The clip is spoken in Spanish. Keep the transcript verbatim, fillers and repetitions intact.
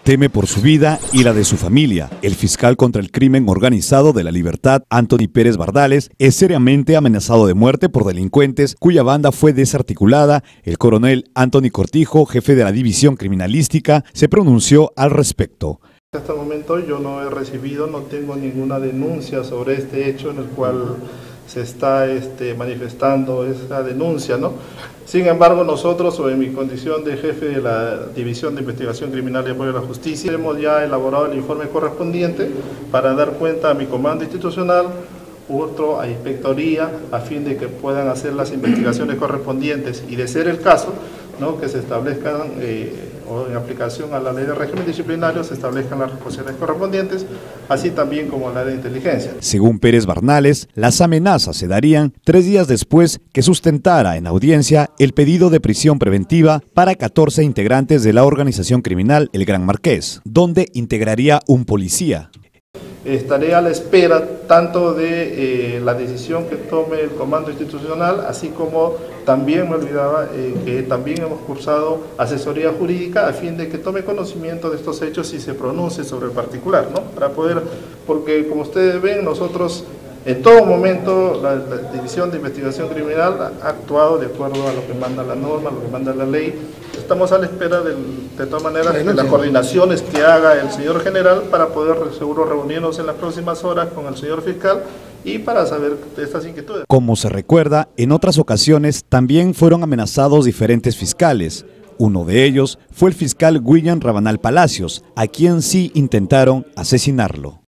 Teme por su vida y la de su familia. El fiscal contra el crimen organizado de La Libertad, Anthony Pérez Bardales, es seriamente amenazado de muerte por delincuentes cuya banda fue desarticulada. El coronel Anthony Cortijo, jefe de la División Criminalística, se pronunció al respecto. Hasta el momento yo no he recibido, no tengo ninguna denuncia sobre este hecho en el cual se está este, manifestando esa denuncia, ¿no? Sin embargo, nosotros, o en mi condición de jefe de la División de Investigación Criminal y Apoyo a la Justicia, hemos ya elaborado el informe correspondiente para dar cuenta a mi comando institucional, otro a inspectoría, a fin de que puedan hacer las investigaciones correspondientes y, de ser el caso, ¿no?, que se establezcan, eh, o en aplicación a la ley de régimen disciplinario, se establezcan las responsabilidades correspondientes, así también como la de inteligencia. Según Pérez Bardales, las amenazas se darían tres días después que sustentara en audiencia el pedido de prisión preventiva para catorce integrantes de la organización criminal El Gran Marqués, donde integraría un policía. Estaré a la espera tanto de eh, la decisión que tome el comando institucional, así como también me olvidaba eh, que también hemos cursado asesoría jurídica a fin de que tome conocimiento de estos hechos y se pronuncie sobre el particular, ¿no? Para poder, porque como ustedes ven, nosotros en todo momento la, la División de Investigación Criminal ha actuado de acuerdo a lo que manda la norma, lo que manda la ley. Estamos a la espera del, de todas maneras de las coordinaciones que haga el señor general para poder seguro reunirnos en las próximas horas con el señor fiscal y para saber de estas inquietudes. Como se recuerda, en otras ocasiones también fueron amenazados diferentes fiscales. Uno de ellos fue el fiscal William Rabanal Palacios, a quien sí intentaron asesinarlo.